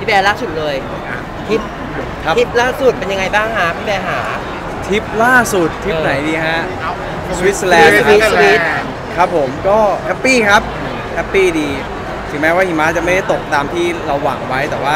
แบร์ล่าสุดเลยทริปล่าสุดเป็นยังไงบ้างฮะพี่แบร์หาทริปล่าสุดทริปไหนดีฮะสวิตเซอร์แลนด์ครับผมก็แฮปปี้ครับแฮปปี้ดีถึงแม้ว่าหิมะจะไม่ได้ตกตามที่เราหวังไว้แต่ว่า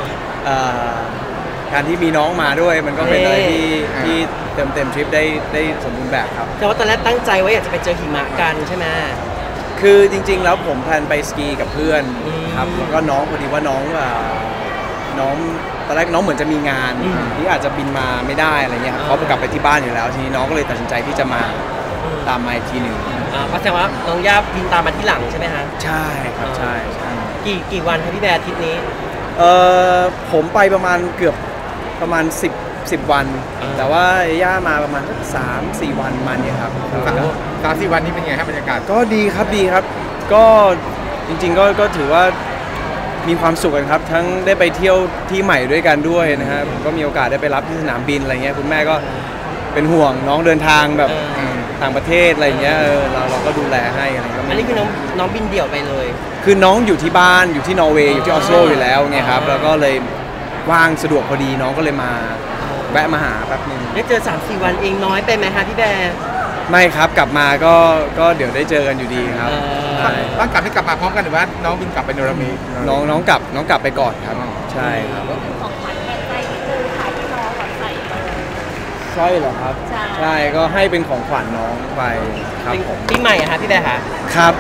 การที่มีน้องมาด้วยมันก็เป็นอะไรที่เต็มทริปได้สมบูรณ์แบบครับแต่ว่าตอนแรกตั้งใจไว้อยากจะไปเจอหิมะกันใช่ไหมคือจริงๆแล้วผมแพลนไปสกีกับเพื่อนครับแล้วก็น้องพอดีว่าน้องตอนแรกน้องเหมือนจะมีงานที่อาจจะบินมาไม่ได้อะไรเงี้ยเขากลับไปที่บ้านอยู่แล้วทีนี้น้องก็เลยตัดสินใจที่จะมาตามมาอีกทีหนึ่งเพราะแสดงว่าน้องย่าบินตามมาที่หลังใช่ไหมฮะใช่ครับใช่กี่วันครับพี่แบร์ทริปนี้ผมไปประมาณเกือบประมาณ10วันแต่ว่าย่ามาประมาณสัก3-4 วันมันเนี่ยครับ 3-4 วันนี้เป็นไงครับบรรยากาศก็ดีครับก็จริงๆก็ถือว่ามีความสุขกันครับทั้งได้ไปเที่ยวที่ใหม่ด้วยกันด้วยนะฮะผมก็มีโอกาสได้ไปรับที่สนามบินอะไรเงี้ยคุณแม่ก็เป็นห่วงน้องเดินทางแบบต่างประเทศอะไรเงี้ยเราก็ดูแลให้อะไรก็อันนี้คือน้องบินเดี่ยวไปเลยคือน้องอยู่ที่บ้านอยู่ที่นอร์เวย์อยู่ที่ออสโลอยู่แล้วไงครับแล้วก็เลยว่างสะดวกพอดีน้องก็เลยมาแวะมาหาแป๊บนึงได้เจอ 3-4 วันเองน้อยไปไหมคะพี่แบร์ไม่ครับกลับมาก็เดี๋ยวได้เจอกันอยู่ดีครับต้องกลับให้กลับมาพร้อมกันหรือว่าน้องบินกลับไปโนรามิน้องกลับไปก่อนครับใช่ครับของขวัญแทนใจที่คือถ่ายให้น้องก่อนใส่สร้อยเหรอครับใช่ก็ให้เป็นของขวัญน้องไปครับผมปีใหม่อะคะพี่แบร์คะครับ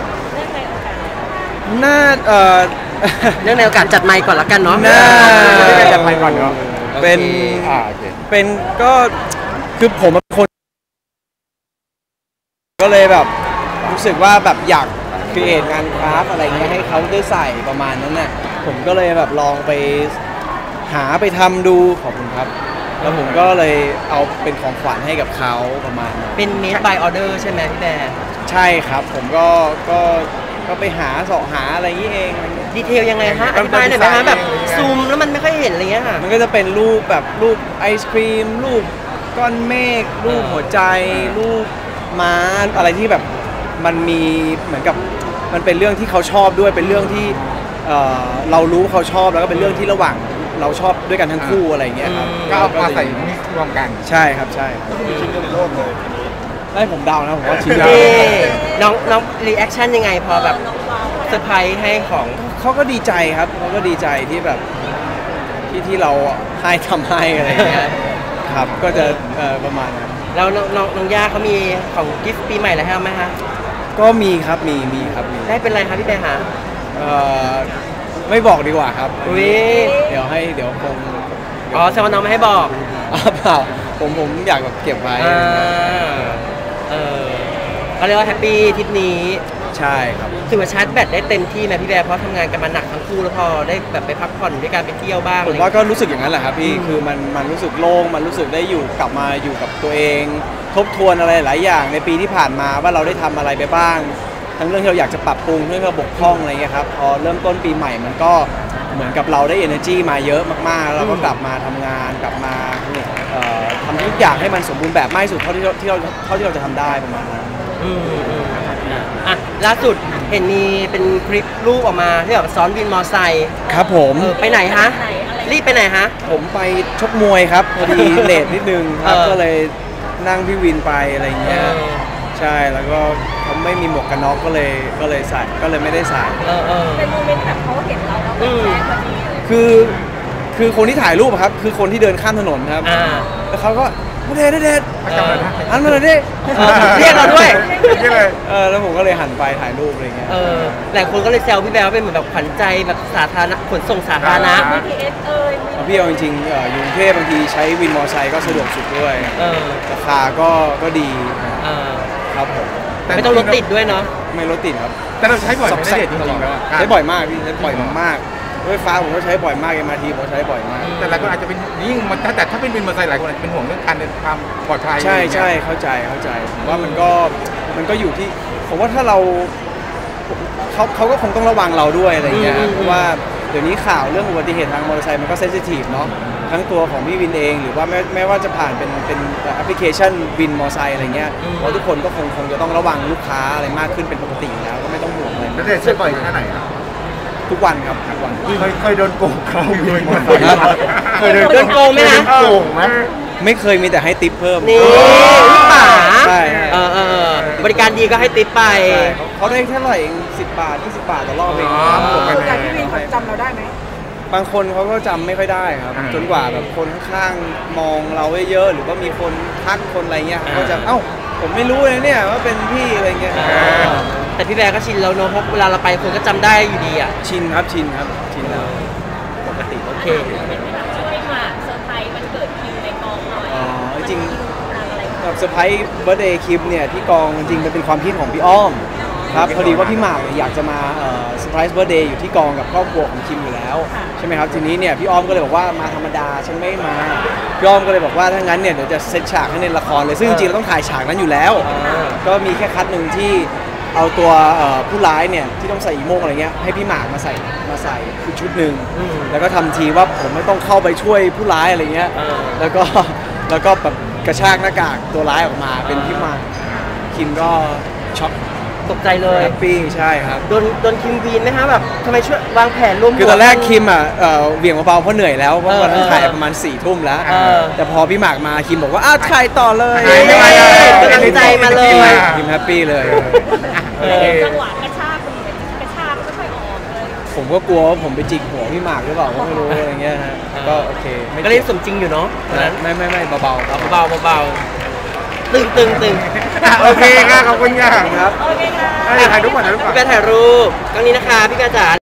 เรื่องในโอกาสจัดไมค์ก่อนละกันเนาะจัดไมค์ก่อนเนาะเป็นก็คือผมเป็นคนก็เลยแบบรู้สึกว่าแบบอยากครีเอทงานคราฟอะไรเงี้ยให้เขาได้ใส่ประมาณนั้นน่ะผมก็เลยแบบลองไปหาไปทำดูขอบคุณครับแล้วผมก็เลยเอาเป็นของขวัญให้กับเขาประมาณนั้นเป็น made by order ใช่ไหมพี่แบร์ใช่ครับผมก็ไปหาอะไรอย่างนี้เองดีเทลยังไงฮะอธิบายหน่อยไหมฮะแบบซูมแล้วมันไม่ค่อยเห็นอะไรเงี้ยค่ะมันก็จะเป็นรูปแบบรูปไอศครีมรูปก้อนเมฆรูปหัวใจรูปม้าอะไรที่แบบมันมีเหมือนกับมันเป็นเรื่องที่เขาชอบด้วยเป็นเรื่องที่เรารู้เขาชอบแล้วก็เป็นเรื่องที่ระหว่างเราชอบด้วยกันทั้งคู่อะไรเงี้ยครับก็เอามาใส่มิกซ์รวมกันใช่ครับใช่ชิ้นเดียวในโลกเลยได้ผมเดานะผมว่าชิ้นเดียวน้องรีแอคชั่นยังไงพอแบบเซอร์ไพรส์ให้ของเขาก็ดีใจครับเขาก็ดีใจที่แบบที่เราให้ทำให้อะไรเงี้ยครับก็จะประมาณนั้นแล้วน้องย่าเขามีของกิฟต์ปีใหม่อะไรให้ไหมคะก็มีครับมีครับมีได้เป็นอะไรครับพี่แบร์ฮะไม่บอกดีกว่าครับเดี๋ยวคงแซวน้องไม่ให้บอกเปล่าผมอยากแบบเก็บไว้เขาเรียกว่าแฮปปี้ทริปนี้ใช่ครับถือว่าชาร์จแบตได้เต็มที่ไหมพี่แบร์เพราะทำงานกันมาหนักทั้งคู่แล้วพอได้แบบไปพักผ่อนด้วยการไปเที่ยวบ้างผมว่าก็รู้สึกอย่างนั้นแหละครับพี่คือมันรู้สึกโล่งมันรู้สึกได้กลับมาอยู่กับตัวเองทบทวนอะไรหลายอย่างในปีที่ผ่านมาว่าเราได้ทำอะไรไปบ้างทั้งเรื่องที่เราอยากจะปรับปรุงเรื่องที่เราบกพร่องอะไรเงี้ยครับพอเริ่มต้นปีใหม่มันก็เหมือนกับเราได้ energy มาเยอะมากๆแล้วก็กลับมาทำงานกลับมาทำทุกอย่างให้มันสมบูรณ์แบบมากที่สุดเท่าที่เราจะทำได้ประมาณนั้นล่าสุดเห็นมีเป็นคลิปรูปออกมาที่แบบซ้อนวินมอไซค์ครับผมไปไหนฮะรีบไปไหนฮะผมไปชกมวยครับพอดีเลทนิดนึงครับก็เลยนั่งพี่วินไปอะไรเงี้ยใช่แล้วก็เขาไม่มีหมวกกันน็อกก็เลยใส่ก็เลยไม่ได้ใส่เป็นโมเมนต์แบบเขาเห็นเราแล้วแจ้งพอดีคือคนที่ถ่ายรูปครับคือคนที่เดินข้ามถนนครับแล้วเขาก็เด็ดหันมาเลยดิเรียกเราด้วยแล้วผมก็เลยหันไปถ่ายรูปอะไรเงี้ยหลายคนก็เลยแซวพี่แบร์ว่าเป็นเหมือนแบบขวัญใจแบบสาธารณะขนส่งสาธารณะพี่เอาจริงๆอยู่กรุงเทพบางทีใช้วินมอเตอร์ไซค์ก็สะดวกสุดด้วยราคาก็ดีครับผมไม่ต้องรถติดด้วยเนาะไม่รถติดครับแต่เราใช้บ่อยไม่ได้จริงๆแล้วใช้บ่อยมากพี่ใช้บ่อยมากรถไฟฟ้าผมก็ใช้บ่อยมากMRTผมใช้บ่อยมากแต่หลายคนอาจจะเป็นยิ่งแต่ถ้าเป็นวินมอเตอร์ไซค์หลายคนอาจจะเป็นห่วงเรื่องการเดินทางปลอดภัยใช่เข้าใจว่ามันก็อยู่ที่ผมว่าถ้าเราเขาก็คงต้องระวังเราด้วยอะไรเงี้ยเพราะว่าเดี๋ยวนี้ข่าวเรื่องอุบัติเหตุทางมอเตอร์ไซค์มันก็เซนซิทีฟเนาะทั้งตัวของพี่วินเองหรือว่าแม้ว่าจะผ่านเป็นแอปพลิเคชันวินมอเตอร์ไซค์อะไรเงี้ยเพราะทุกคนก็คงจะต้องระวังลูกค้าอะไรมากขึ้นเป็นปกติแล้วก็ไม่ต้องห่วงเลยแล้วใช้บ่อยแค่ไหนครับทุกวันครับทุกวันเคยโดนโกงเขาอยู่ไหมเคยโดนโกงไหมนะโกงไหมไม่เคยมีแต่ให้ติปเพิ่มนี่พี่ป๋าใช่บริการดีก็ให้ติปไปใช่เขาได้แค่เท่าไหร่เอง10 บาท20 บาทต่อรอบเองจากพี่วินเขาจำเราได้ไหมบางคนเขาก็จำไม่ค่อยได้ครับ จนกว่าแบบคนข้างๆมองเราเยอะๆหรือว่ามีคนทักคนอะไรเงี้ยเขาก็จะเอ้าผมไม่รู้เลยเนี่ยว่าเป็นพี่อะไรเงี้ยแต่พี่แบร์ก็ชินแล้วเนอะเพราะเวลาเราไปคนก็จำได้อยู่ดีอ่ะชินครับชินแล้วปกติโอเคช่วยมาเซอร์ไพรส์วันเกิดคิวในกองหน่อยอ๋อจริงอะไรกับเซอร์ไพรส์เบิร์ธเดย์คลิปเนี่ยที่กองจริงๆมันเป็นความคิดของพี่อ้อมครับพอดีว่าพี่หมากเนี่ยอยากจะมาเซอร์ไพรส์เบิร์ธเดย์อยู่ที่กองกับครอบครัวของคิมอยู่แล้วใช่ไหมครับทีนี้เนี่ยพี่อ้อมก็เลยบอกว่ามาธรรมดาฉันไม่มาพี่อ้อมก็เลยบอกว่าถ้างั้นเนี่ยเดี๋ยวจะเซตฉากให้ในละครเลยซึ่งจริงๆเราต้องถ่ายฉากนั้นอยู่แล้ว ก็มีแค่คัดหนึ่งที่เอาตัวผู้ร้ายเนี่ยที่ต้องใส่อีโม่งอะไรเงี้ยให้พี่หมากมาใส่อีกชุดหนึ่งแล้วก็ทำทีว่าผมไม่ต้องเข้าไปช่วยผู้ร้ายอะไรเงี้ยแล้วก็แบบกระชากหน้ากากตัวร้ายออกมาเป็นพี่หมากคิมก็ช็อกตกใจเลยแฮปปี้ใช่ครับโดนคิมวีนไหมฮะแบบทำไมช่วยวางแผนร่วมคือตอนแรกคิมอ่ะเหวี่ยงเบาๆเพราะเหนื่อยแล้วเพราะวันนั้นถ่ายประมาณ4 ทุ่มแล้ว แต่พอพี่หมากมาคิมบอกว่าอ้าวถ่ายต่อเลยกำลังใจมาเลยคิมแฮปปี้เลยจังหวะกระชากไม่ค่อยออกเลยผมก็กลัวว่าผมไปจิกหัวพี่หมากหรือเปล่าก็ไม่รู้อะไรเงี้ยฮะก็โอเคไม่ก็เล่นสมจริงอยู่เนาะตอนนั้นไม่เบาๆเบาๆเบาๆตึงโอเคค่ะขอบคุณค่ะครับโอเคค่ะถ่ายรูปก่อนถ่ายรูปก่อนพี่แบร์ถ่ายรูปกล้องนี้นะคะพี่แบร์จ๋า